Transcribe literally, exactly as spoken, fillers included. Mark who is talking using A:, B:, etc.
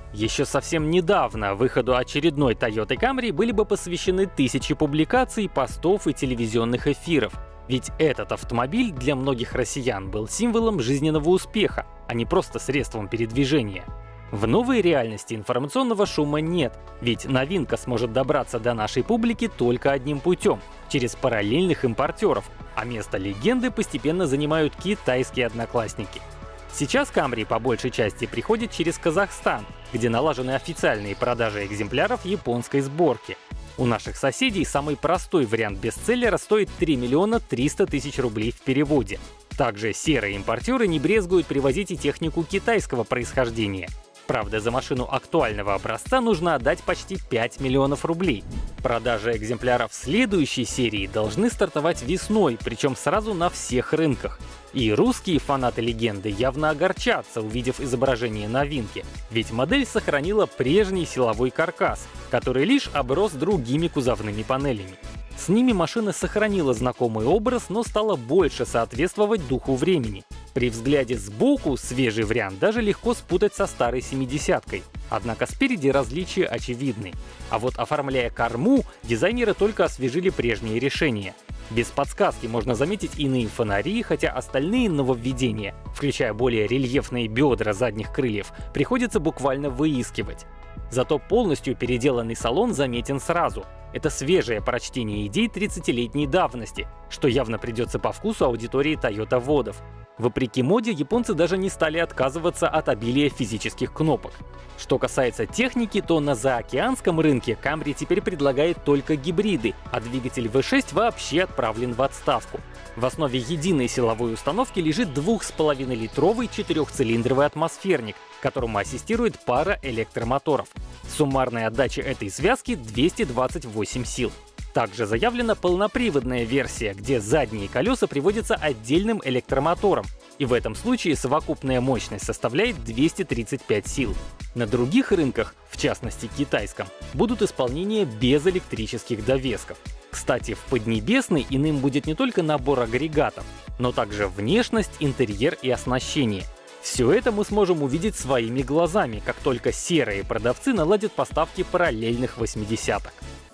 A: Еще совсем недавно выходу очередной Toyota Camry были бы посвящены тысячи публикаций, постов и телевизионных эфиров. Ведь этот автомобиль для многих россиян был символом жизненного успеха, а не просто средством передвижения. В новой реальности информационного шума нет, ведь новинка сможет добраться до нашей публики только одним путем — через параллельных импортеров, а место легенды постепенно занимают китайские одноклассники. Сейчас Camry по большей части приходит через Казахстан, где налажены официальные продажи экземпляров японской сборки. У наших соседей самый простой вариант бестселлера стоит три миллиона триста тысяч рублей в переводе. Также серые импортеры не брезгуют привозить и технику китайского происхождения. Правда, за машину актуального образца нужно отдать почти пять миллионов рублей. Продажи экземпляров следующей серии должны стартовать весной, причем сразу на всех рынках. И русские фанаты легенды явно огорчатся, увидев изображение новинки, ведь модель сохранила прежний силовой каркас, который лишь оброс другими кузовными панелями. С ними машина сохранила знакомый образ, но стала больше соответствовать духу времени. При взгляде сбоку свежий вариант даже легко спутать со старой семидесяткой. Однако спереди различия очевидны. А вот оформляя корму, дизайнеры только освежили прежние решения. Без подсказки можно заметить иные фонари, хотя остальные нововведения, включая более рельефные бедра задних крыльев, приходится буквально выискивать. Зато полностью переделанный салон заметен сразу. Это свежее прочтение идей тридцатилетней давности, что явно придется по вкусу аудитории Toyota-водов. Вопреки моде, японцы даже не стали отказываться от обилия физических кнопок. Что касается техники, то на заокеанском рынке Camry теперь предлагает только гибриды, а двигатель ви шесть вообще отправлен в отставку. В основе единой силовой установки лежит двух с половиной литровый четырехцилиндровый атмосферник, которому ассистирует пара электромоторов. Суммарная отдача этой связки — двести двадцать восемь сил. Также заявлена полноприводная версия, где задние колеса приводятся отдельным электромотором, и в этом случае совокупная мощность составляет двести тридцать пять сил. На других рынках, в частности китайском, будут исполнения без электрических довесков. Кстати, в Поднебесной иным будет не только набор агрегатов, но также внешность, интерьер и оснащение. Все это мы сможем увидеть своими глазами, как только серые продавцы наладят поставки параллельных восьмидесяток.